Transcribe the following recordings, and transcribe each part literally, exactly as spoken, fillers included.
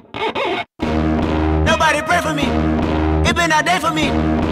Nobody pray for me. It been a day for me.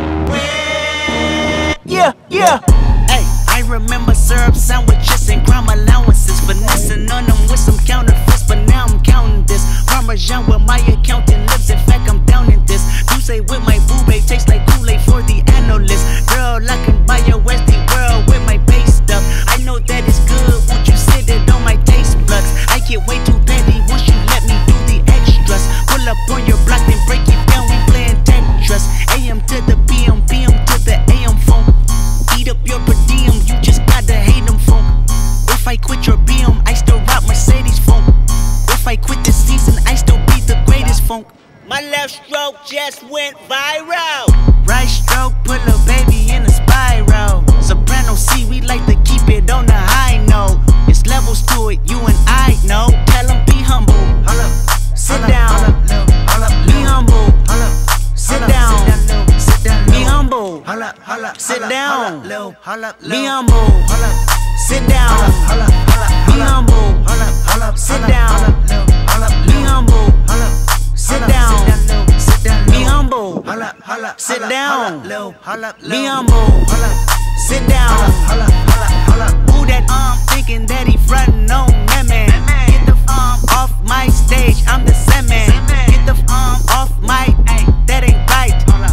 Yeah, yeah. Hey, I remember syrup sandwiches and crime allowances, finessing on them with some counterfeits, but now I'm counting this. Parmesan where my accountant lives. In fact, I'm down in this. You say with my boo babe tastes like Kool-Aid for the analyst. Girl, I can buy your Westie world with my base stuff. I know that it's good. Won't you sit it on my taste buds? I get way too petty once you let me do the extras. Pull up on your block and break it down. We playing Tetris. A M to the P M, P M to the A M phone. Eat up your per diem, you just gotta hate them funk. If I quit your B M, I still rock Mercedes funk. If I quit this season, I still be the greatest funk. My left stroke just went viral. Right stroke put a baby in a spiral. Soprano C, we like to keep it on the high note. It's levels to it, you and I know. Tell them be humble. Hold up, Sit hold down. Up, hold up, hold up, Be humble. hold up, Sit hold up, down. Sit down, Be humble. Hold up, hold up, Sit hold up, down. hold up, hold up, Be humble. hold up, Sit down. hold up, hold up, Be humble. hold up, hold up, Sit hold up, down. hold up, Be humble. hold up, Sit hold up, down. sit down, Be humble. hold up, hold up, Sit hold up, down. hold up, hold up, Be humble. hold up, Sit down. hold up, hold up, hold up. Who that um thinking that he frontin' on me, man? Get the um off my stage, I'm the same man. Get the um off my, ayy, that ain't right.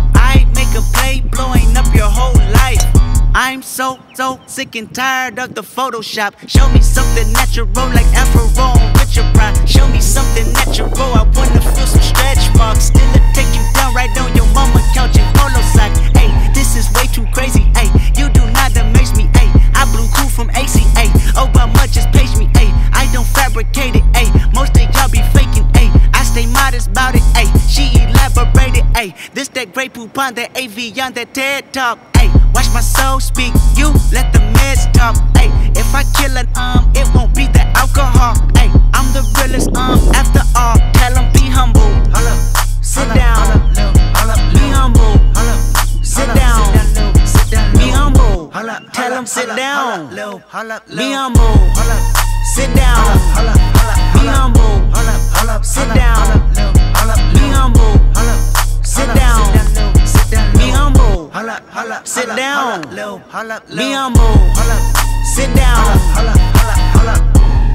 I make a play, blowing up your whole life. I'm so, so sick and tired of the Photoshop. Show me something natural like Afro on Richard Pryor. Show me something natural, I wanna feel some stretch marks. Still to take you down right on your mama couch in polo sock. Ayy, this is way too crazy, ayy. You do not amaze me, ayy. I blew cool from A C, ayy. Obama just page me, ayy. I don't fabricate it, ayy. Most of y'all be faking, ayy. I stay modest about it, ayy. She elaborated, ayy. This that Grey Poupon, that A V on that TED Talk, ayy. Watch my soul speak, you let the meds talk, ayy. If I kill an um, it won't be the alcohol, ayy. I'm the realest um, after all. Tell 'em be humble. Hold up, Sit hold up, down. hold up, Be humble. hold up, Sit hold up, down. sit down, Be humble. hold up, Tell hold 'em up, sit hold up, down. hold up, hold up, Be humble. hold up, Sit down. hold up, hold up, Be humble. hold up, hold up, Sit hold up, down. hold up, Be humble. hold up, Sit hold up, down. sit down, Be humble. hold up, hold up, Sit hold up, down. hold up, Be humble. hold up, Sit down. hold up, hold up, hold up.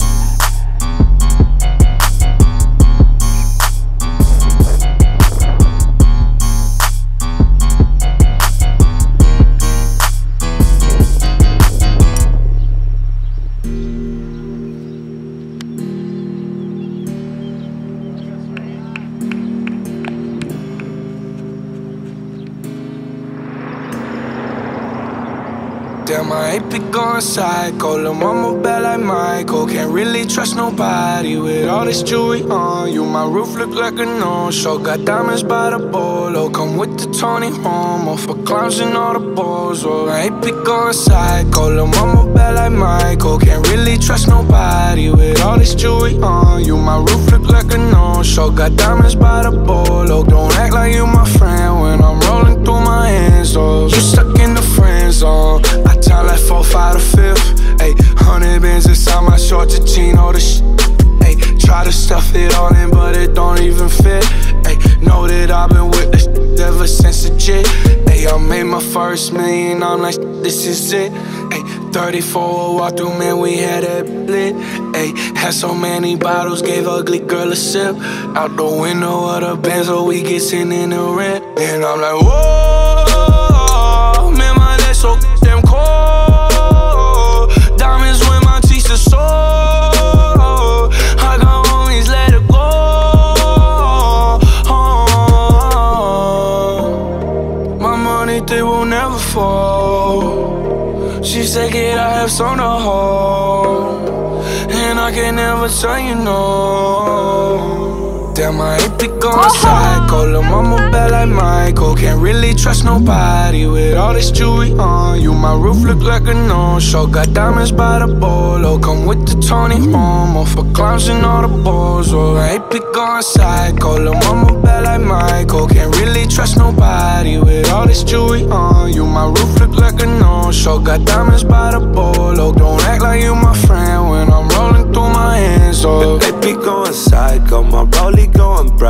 Damn, I ain't been going psycho. Lil' mama bad like Michael. Can't really trust nobody with all this jewelry on you. My roof look like a no-show. Got diamonds by the bolo. Come with the Tony Romo for clowns and all the balls. Oh, I ain't been going psycho. Lil' mama bad like Michael. Can't really trust nobody with all this jewelry on you. My roof look like a no-show. Got diamonds by the bolo. Don't act like you my friend when I'm rolling through my hands. Oh, you stuck in the friend zone. I time like four, five to fifth. Ayy, hundred bins inside my short to chino the sh. Ayy, try to stuff it all in, but it don't even fit. Ayy, know that I've been with this ever since the jit. Ayy, I made my first million, I'm like, this is it. Ayy, thirty-four walk through, man, we had that lit. Ayy, had so many bottles, gave ugly girl a sip. Out the window of the Benz, so we get sent in the rent. And I'm like, whoa, man, my legs so damn cold. Diamonds when my teeth are sore. I got homies, let it go. Oh, my money, they will never fall. She said, kid, I have some to hold, and I can never tell you no. Damn, I ain't been going psycho. Lil' mama bad like Michael. Can't really trust nobody with all this jewelry on you. My roof look like a no-show. Got diamonds by the bolo. Come with the Tony Romo for clowns and all the balls. Oh, I ain't been going psycho. Lil' mama bad like Michael. Can't really trust nobody with all this jewelry on you. My roof look like a no-show. Got diamonds by the bolo. Don't act like you my friend when I'm rolling through my hands. Oh, they be going psycho. My rollie going bright.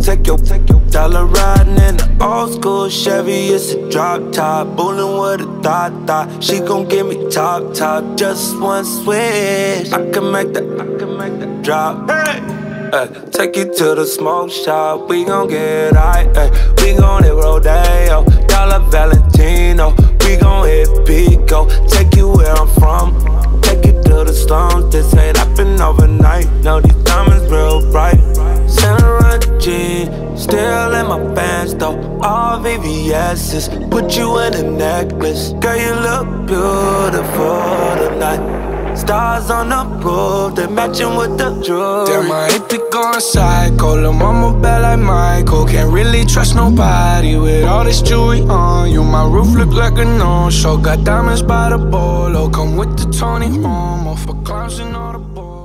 take your dollar riding in the old school Chevy. It's a drop top, bullin' with a thought thought. She gon' give me top top, just one switch. I can make that, I can make that drop. Hey. Ay, take you to the smoke shop, we gon' get high. Ay, we gon' hit Rodeo, Dollar Valentino. We gon' hit Pico, take you where I'm from. Take you to the slums, this ain't happen overnight. No, these diamonds real bright. Saint Laurent jean, still in my pants though. All V V S's, put you in a necklace. Girl, you look beautiful tonight. Stars on the roof, they matching with the jewelry. Damn, my hip be going psycho. Lil' mama bad like Michael. Can't really trust nobody with all this jewelry on you. My roof look like a no-show. Got diamonds by the bolo. Come with the Tony Romo for clowns and all the boys.